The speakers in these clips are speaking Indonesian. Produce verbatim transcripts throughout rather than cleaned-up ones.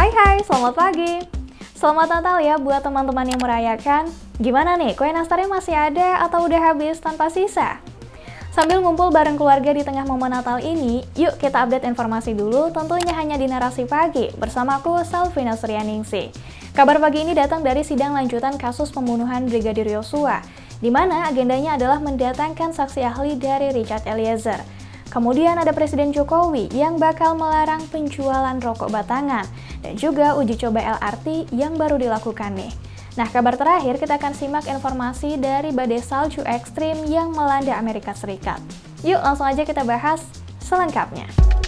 Hai hai, selamat pagi. Selamat Natal ya buat teman-teman yang merayakan. Gimana nih, kue nastarnya masih ada atau udah habis tanpa sisa? Sambil ngumpul bareng keluarga di tengah momen Natal ini, yuk kita update informasi dulu tentunya hanya di Narasi Pagi bersamaku Salvina Suryaningsih. Kabar pagi ini datang dari sidang lanjutan kasus pembunuhan Brigadir Yosua, di mana agendanya adalah mendatangkan saksi ahli dari Richard Eliezer. Kemudian ada Presiden Jokowi yang bakal melarang penjualan rokok batangan, dan juga uji coba L R T yang baru dilakukan nih. Nah, kabar terakhir kita akan simak informasi dari badai salju ekstrim yang melanda Amerika Serikat. Yuk langsung aja kita bahas selengkapnya.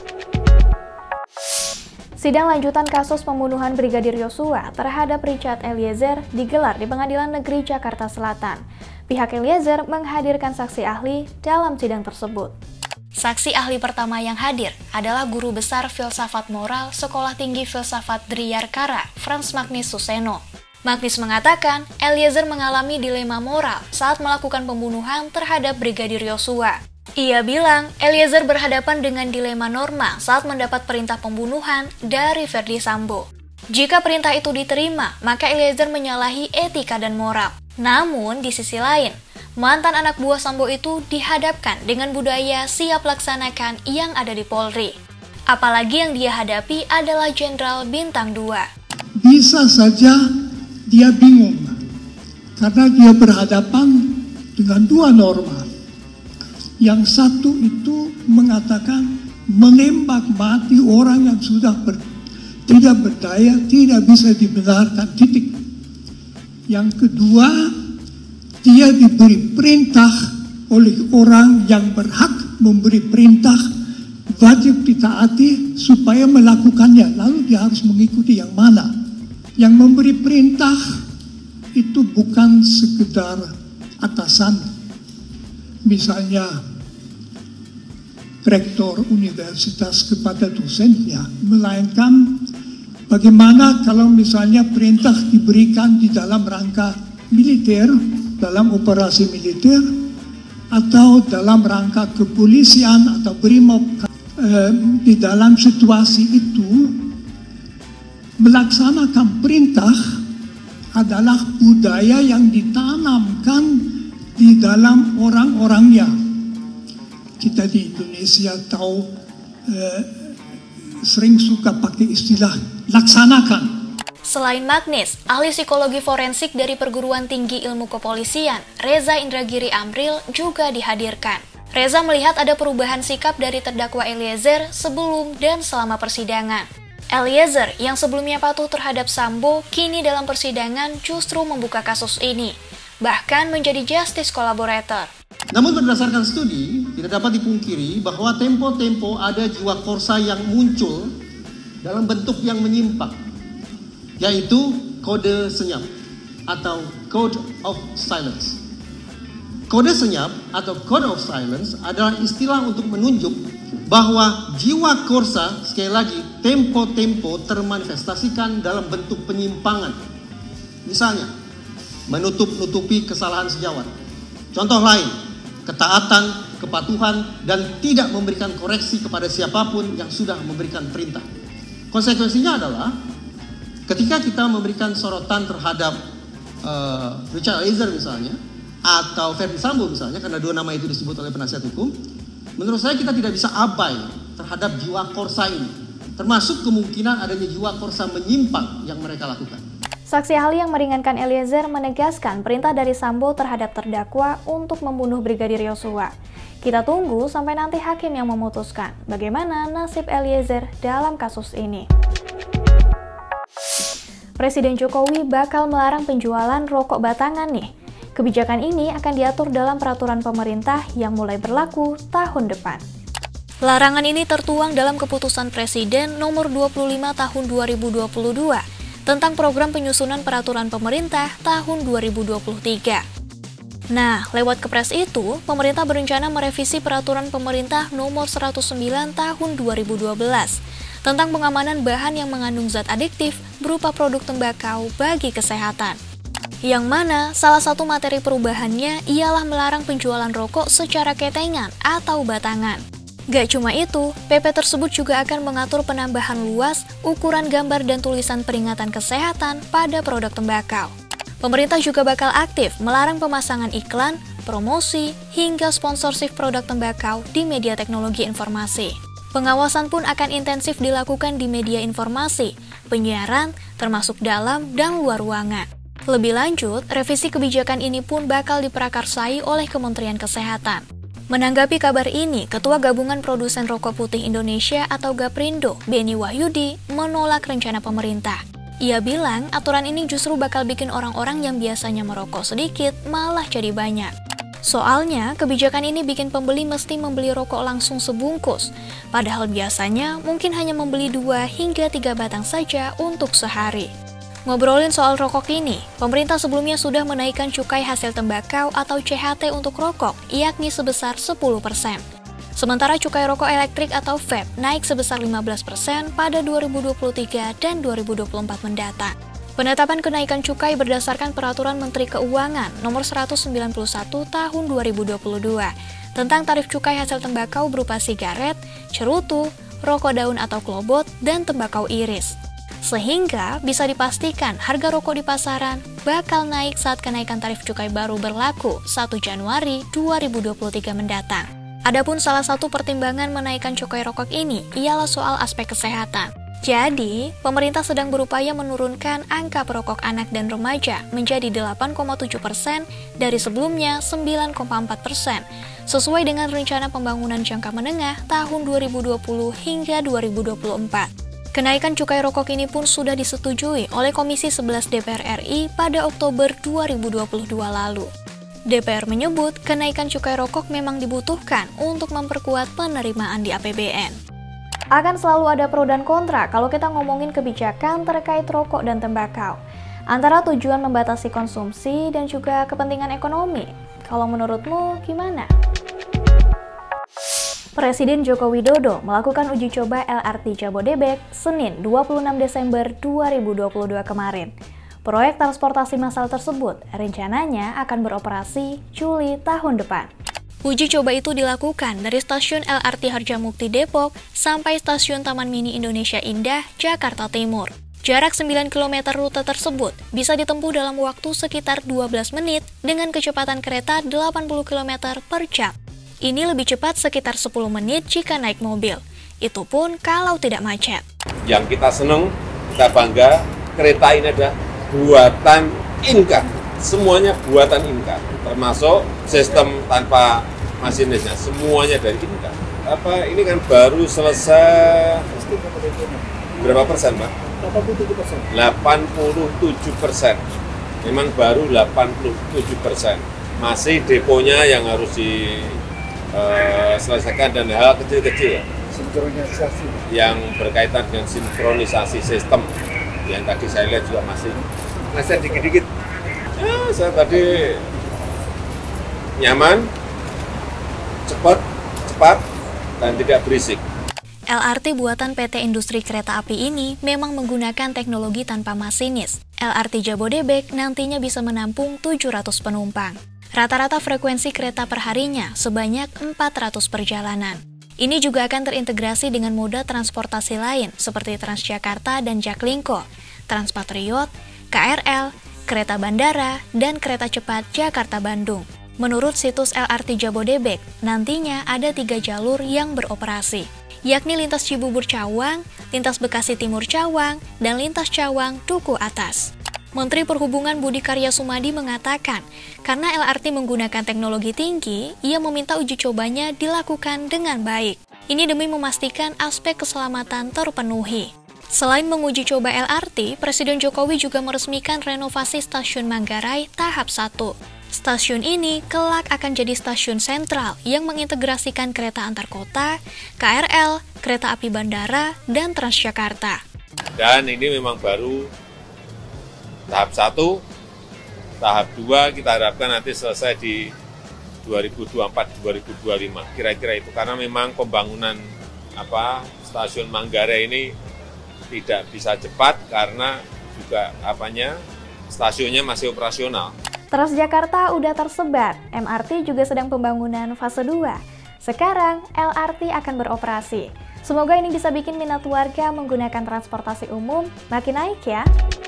Sidang lanjutan kasus pembunuhan Brigadir Yosua terhadap Richard Eliezer digelar di Pengadilan Negeri Jakarta Selatan. Pihak Eliezer menghadirkan saksi ahli dalam sidang tersebut. Saksi ahli pertama yang hadir adalah Guru Besar Filsafat Moral Sekolah Tinggi Filsafat Driyarkara, Frans Magnis Suseno. Magnis mengatakan, Eliezer mengalami dilema moral saat melakukan pembunuhan terhadap Brigadir Yosua. Ia bilang, Eliezer berhadapan dengan dilema norma saat mendapat perintah pembunuhan dari Verdi Sambo. Jika perintah itu diterima, maka Eliezer menyalahi etika dan moral. Namun, di sisi lain, mantan anak buah Sambo itu dihadapkan dengan budaya siap laksanakan yang ada di Polri. Apalagi yang dia hadapi adalah Jenderal Bintang dua. Bisa saja dia bingung karena dia berhadapan dengan dua norma. Yang satu itu mengatakan menembak mati orang yang sudah ber, tidak berdaya, tidak bisa dibenarkan, titik. Yang kedua, dia diberi perintah oleh orang yang berhak memberi perintah, wajib ditaati supaya melakukannya, lalu dia harus mengikuti yang mana. Yang memberi perintah itu bukan sekedar atasan, misalnya rektor universitas kepada dosennya, melainkan bagaimana kalau misalnya perintah diberikan di dalam rangka militer, dalam operasi militer, atau dalam rangka kepolisian atau brimob. Eh, di dalam situasi itu, melaksanakan perintah adalah budaya yang ditanamkan di dalam orang-orangnya. Kita di Indonesia tahu eh, sering suka pakai istilah laksanakan. Selain Magnis, ahli psikologi forensik dari Perguruan Tinggi Ilmu Kepolisian, Reza Indragiri Amril, juga dihadirkan. Reza melihat ada perubahan sikap dari terdakwa Eliezer sebelum dan selama persidangan. Eliezer yang sebelumnya patuh terhadap Sambo, kini dalam persidangan justru membuka kasus ini, bahkan menjadi justice collaborator. Namun berdasarkan studi, tidak dapat dipungkiri bahwa tempo-tempo ada jiwa korsa yang muncul dalam bentuk yang menyimpang, yaitu kode senyap atau code of silence. Kode senyap atau code of silence adalah istilah untuk menunjuk bahwa jiwa korsa, sekali lagi, tempo-tempo termanifestasikan dalam bentuk penyimpangan. Misalnya, menutup-nutupi kesalahan sejawat. Contoh lain, ketaatan, kepatuhan, dan tidak memberikan koreksi kepada siapapun yang sudah memberikan perintah. Konsekuensinya adalah, ketika kita memberikan sorotan terhadap uh, Richard Eliezer misalnya, atau Verdi Sambo misalnya, karena dua nama itu disebut oleh penasihat hukum, menurut saya kita tidak bisa abai terhadap jiwa korsa ini, termasuk kemungkinan adanya jiwa korsa menyimpang yang mereka lakukan. Saksi ahli yang meringankan Eliezer menegaskan perintah dari Sambo terhadap terdakwa untuk membunuh Brigadir Yosua. Kita tunggu sampai nanti hakim yang memutuskan bagaimana nasib Eliezer dalam kasus ini. Presiden Jokowi bakal melarang penjualan rokok batangan nih. Kebijakan ini akan diatur dalam peraturan pemerintah yang mulai berlaku tahun depan. Larangan ini tertuang dalam keputusan Presiden nomor dua puluh lima tahun dua ribu dua puluh dua tentang program penyusunan peraturan pemerintah tahun dua ribu dua puluh tiga. Nah, lewat Kepres itu, pemerintah berencana merevisi peraturan pemerintah nomor seratus sembilan tahun dua ribu dua belas tentang pengamanan bahan yang mengandung zat adiktif berupa produk tembakau bagi kesehatan. Yang mana salah satu materi perubahannya ialah melarang penjualan rokok secara ketengan atau batangan. Gak cuma itu, P P tersebut juga akan mengatur penambahan luas, ukuran gambar dan tulisan peringatan kesehatan pada produk tembakau. Pemerintah juga bakal aktif melarang pemasangan iklan, promosi, hingga sponsorship produk tembakau di media teknologi informasi. Pengawasan pun akan intensif dilakukan di media informasi, penyiaran, termasuk dalam dan luar ruangan. Lebih lanjut, revisi kebijakan ini pun bakal diprakarsai oleh Kementerian Kesehatan. Menanggapi kabar ini, Ketua Gabungan Produsen Rokok Putih Indonesia atau Gaprindo, Beni Wahyudi, menolak rencana pemerintah. Ia bilang aturan ini justru bakal bikin orang-orang yang biasanya merokok sedikit malah jadi banyak. Soalnya, kebijakan ini bikin pembeli mesti membeli rokok langsung sebungkus, padahal biasanya mungkin hanya membeli dua hingga tiga batang saja untuk sehari. Ngobrolin soal rokok ini, pemerintah sebelumnya sudah menaikkan cukai hasil tembakau atau C H T untuk rokok, yakni sebesar sepuluh persen. Sementara cukai rokok elektrik atau vape naik sebesar lima belas persen pada dua ribu dua puluh tiga dan dua ribu dua puluh empat mendatang. Penetapan kenaikan cukai berdasarkan Peraturan Menteri Keuangan Nomor seratus sembilan puluh satu Tahun dua ribu dua puluh dua tentang tarif cukai hasil tembakau berupa sigaret, cerutu, rokok daun atau klobot, dan tembakau iris. Sehingga bisa dipastikan harga rokok di pasaran bakal naik saat kenaikan tarif cukai baru berlaku satu Januari dua ribu dua puluh tiga mendatang. Adapun salah satu pertimbangan menaikkan cukai rokok ini ialah soal aspek kesehatan. Jadi, pemerintah sedang berupaya menurunkan angka perokok anak dan remaja menjadi delapan koma tujuh persen dari sebelumnya sembilan koma empat persen, sesuai dengan rencana pembangunan jangka menengah tahun dua ribu dua puluh hingga dua ribu dua puluh empat. Kenaikan cukai rokok ini pun sudah disetujui oleh Komisi sebelas D P R R I pada Oktober dua ribu dua puluh dua lalu. D P R menyebut kenaikan cukai rokok memang dibutuhkan untuk memperkuat penerimaan di A P B N. Akan selalu ada pro dan kontra kalau kita ngomongin kebijakan terkait rokok dan tembakau. Antara tujuan membatasi konsumsi dan juga kepentingan ekonomi. Kalau menurutmu gimana? Presiden Joko Widodo melakukan uji coba L R T Jabodebek Senin dua puluh enam Desember dua ribu dua puluh dua kemarin. Proyek transportasi massal tersebut rencananya akan beroperasi Juli tahun depan. Uji coba itu dilakukan dari stasiun L R T Harjamukti Depok sampai stasiun Taman Mini Indonesia Indah, Jakarta Timur. Jarak sembilan kilometer rute tersebut bisa ditempuh dalam waktu sekitar dua belas menit dengan kecepatan kereta delapan puluh kilometer per jam. Ini lebih cepat sekitar sepuluh menit jika naik mobil. Itu pun kalau tidak macet. Yang kita senang, kita bangga, kereta ini adalah buatan Inka. Semuanya buatan Inka. Termasuk sistem tanpa masinisnya. Semuanya dari Inka. Apa ini kan baru selesai berapa persen, Pak? delapan puluh tujuh persen. delapan puluh tujuh persen. Memang baru delapan puluh tujuh persen. Masih deponya yang harus di Uh, selesaikan dan hal kecil-kecil sinkronisasi yang berkaitan dengan sinkronisasi sistem yang tadi saya lihat juga masih masih dikit-dikit. Ya, saya tadi nyaman, cepat, cepat, dan tidak berisik. L R T buatan P T Industri Kereta Api ini memang menggunakan teknologi tanpa masinis. L R T Jabodebek nantinya bisa menampung tujuh ratus penumpang. Rata-rata frekuensi kereta perharinya sebanyak empat ratus perjalanan. Ini juga akan terintegrasi dengan moda transportasi lain seperti Transjakarta dan Jaklingko, Transpatriot, K R L, kereta bandara, dan kereta cepat Jakarta-Bandung. Menurut situs L R T Jabodebek, nantinya ada tiga jalur yang beroperasi, yakni lintas Cibubur Cawang, lintas Bekasi Timur Cawang, dan lintas Cawang Duku Atas. Menteri Perhubungan Budi Karya Sumadi mengatakan, karena L R T menggunakan teknologi tinggi, ia meminta uji cobanya dilakukan dengan baik. Ini demi memastikan aspek keselamatan terpenuhi. Selain menguji coba L R T, Presiden Jokowi juga meresmikan renovasi Stasiun Manggarai tahap satu. Stasiun ini kelak akan jadi stasiun sentral yang mengintegrasikan kereta antar kota, K R L, kereta api bandara, dan Transjakarta. Dan ini memang baru tahap satu, tahap dua kita harapkan nanti selesai di dua ribu dua puluh empat sampai dua ribu dua puluh lima, kira-kira itu. Karena memang pembangunan apa stasiun Manggarai ini tidak bisa cepat karena juga apanya stasiunnya masih operasional. Transjakarta udah tersebar, M R T juga sedang pembangunan fase dua. Sekarang, L R T akan beroperasi. Semoga ini bisa bikin minat warga menggunakan transportasi umum makin naik ya.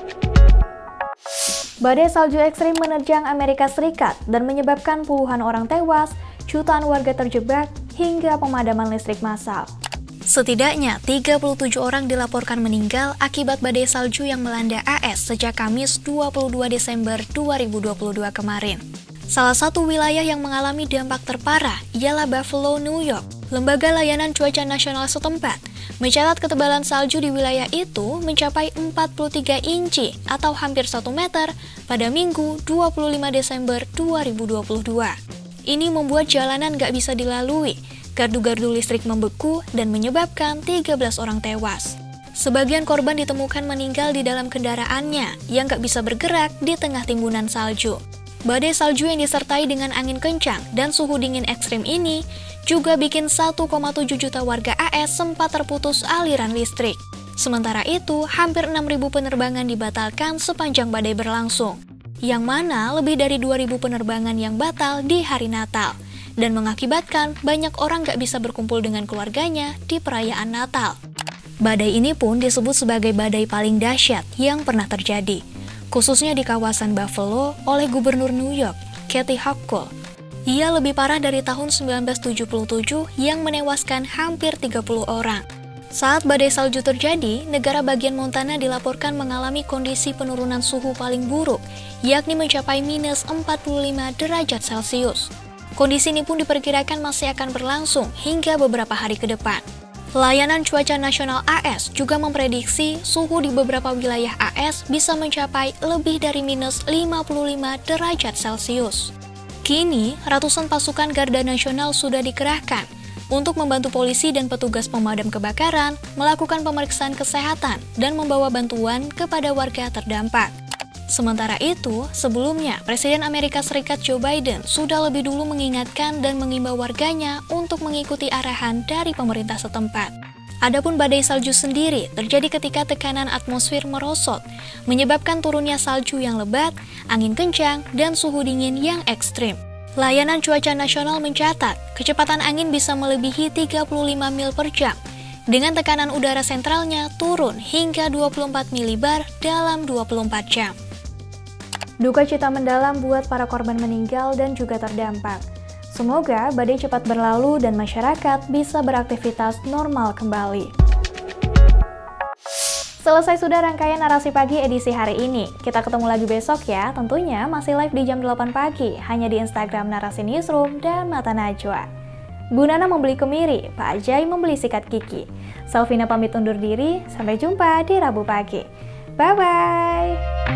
Badai salju ekstrim menerjang Amerika Serikat dan menyebabkan puluhan orang tewas, jutaan warga terjebak, hingga pemadaman listrik massal. Setidaknya tiga puluh tujuh orang dilaporkan meninggal akibat badai salju yang melanda A S sejak Kamis dua puluh dua Desember dua ribu dua puluh dua kemarin. Salah satu wilayah yang mengalami dampak terparah ialah Buffalo, New York. Lembaga Layanan Cuaca Nasional setempat mencatat ketebalan salju di wilayah itu mencapai empat puluh tiga inci atau hampir satu meter pada Minggu dua puluh lima Desember dua ribu dua puluh dua. Ini membuat jalanan gak bisa dilalui, gardu-gardu listrik membeku dan menyebabkan tiga belas orang tewas. Sebagian korban ditemukan meninggal di dalam kendaraannya yang gak bisa bergerak di tengah timbunan salju. Badai salju yang disertai dengan angin kencang dan suhu dingin ekstrim ini juga bikin satu koma tujuh juta warga A S sempat terputus aliran listrik. Sementara itu, hampir enam ribu penerbangan dibatalkan sepanjang badai berlangsung, yang mana lebih dari dua ribu penerbangan yang batal di hari Natal, dan mengakibatkan banyak orang gak bisa berkumpul dengan keluarganya di perayaan Natal. Badai ini pun disebut sebagai badai paling dahsyat yang pernah terjadi, khususnya di kawasan Buffalo oleh Gubernur New York, Kathy Hochul. Ia lebih parah dari tahun sembilan belas tujuh puluh tujuh yang menewaskan hampir tiga puluh orang. Saat badai salju terjadi, negara bagian Montana dilaporkan mengalami kondisi penurunan suhu paling buruk, yakni mencapai minus empat puluh lima derajat Celcius. Kondisi ini pun diperkirakan masih akan berlangsung hingga beberapa hari ke depan. Layanan Cuaca Nasional A S juga memprediksi suhu di beberapa wilayah A S bisa mencapai lebih dari minus lima puluh lima derajat Celcius. Kini, ratusan pasukan Garda Nasional sudah dikerahkan untuk membantu polisi dan petugas pemadam kebakaran melakukan pemeriksaan kesehatan dan membawa bantuan kepada warga terdampak. Sementara itu, sebelumnya Presiden Amerika Serikat Joe Biden sudah lebih dulu mengingatkan dan mengimbau warganya untuk mengikuti arahan dari pemerintah setempat. Adapun badai salju sendiri terjadi ketika tekanan atmosfer merosot, menyebabkan turunnya salju yang lebat, angin kencang, dan suhu dingin yang ekstrim. Layanan Cuaca Nasional mencatat, kecepatan angin bisa melebihi tiga puluh lima mil per jam, dengan tekanan udara sentralnya turun hingga dua puluh empat milibar dalam dua puluh empat jam. Duka cita mendalam buat para korban meninggal dan juga terdampak. Semoga badai cepat berlalu dan masyarakat bisa beraktivitas normal kembali. Selesai sudah rangkaian narasi pagi edisi hari ini. Kita ketemu lagi besok ya, tentunya masih live di jam delapan pagi, hanya di Instagram Narasi Newsroom dan Mata Najwa. Bu Nana membeli kemiri, Pak Ajay membeli sikat gigi. Selvina pamit undur diri, sampai jumpa di Rabu pagi. Bye-bye!